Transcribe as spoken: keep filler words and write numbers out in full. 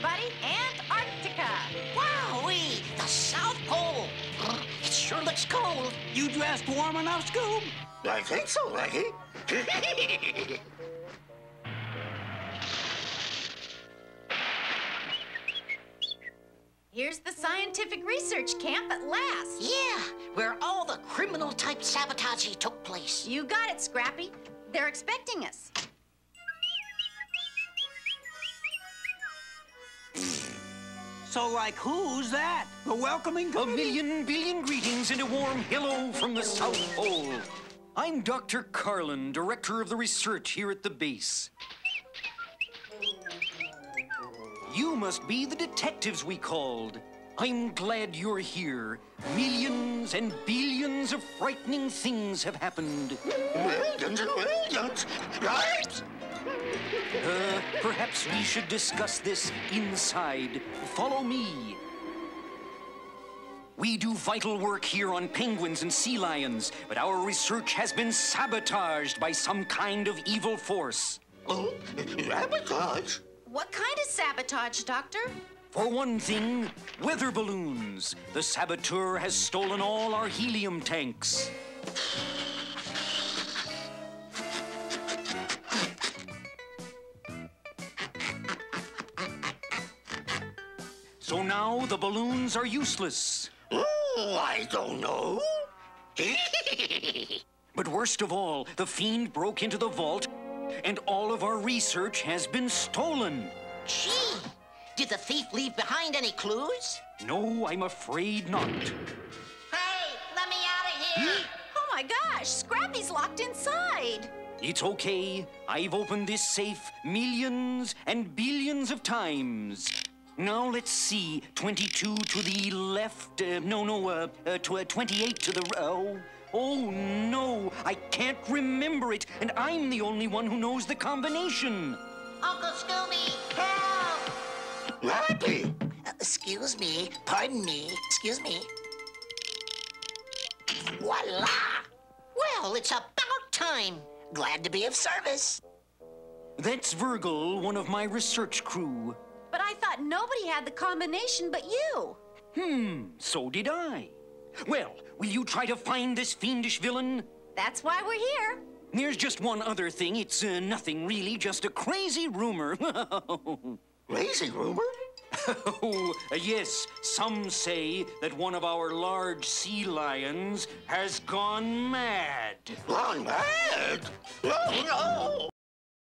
everybody, Antarctica. Wowee! The South Pole! It sure looks cold. You dressed warm enough, Scoob? I think so, Leggy. Here's the scientific research camp at last. Yeah, where all the criminal-type sabotage took place. You got it, Scrappy. They're expecting us. So, like, who's that? The welcoming A committee? million billion greetings and a warm hello from the South Pole. I'm Doctor Carlin, director of the research here at the base. You must be the detectives we called. I'm glad you're here. Millions and billions of frightening things have happened. Millions and millions, right? Uh, perhaps we should discuss this inside. Follow me. We do vital work here on penguins and sea lions, but our research has been sabotaged by some kind of evil force. Oh, sabotage? What kind of sabotage, Doctor? For one thing, weather balloons. The saboteur has stolen all our helium tanks. So now the balloons are useless. Oh, I don't know. But worst of all, the fiend broke into the vault, and all of our research has been stolen. Gee, did the thief leave behind any clues? No, I'm afraid not. Hey, let me out of here! Oh my gosh, Scrappy's locked inside. It's okay. I've opened this safe millions and billions of times. Now let's see. twenty-two to the left. Uh, no, no, uh, uh, tw uh, twenty-eight to the... Oh, oh, no. I can't remember it, and I'm the only one who knows the combination. Uncle Scooby, help! Rappy! Uh, excuse me, pardon me, excuse me. Voila! Well, it's about time. Glad to be of service. That's Virgil, one of my research crew. But I thought nobody had the combination but you. Hmm, so did I. Well, will you try to find this fiendish villain? That's why we're here. There's just one other thing. It's uh, nothing really, just a crazy rumor. Crazy rumor? Oh, uh, yes, some say that one of our large sea lions has gone mad. Gone mad? Oh, no!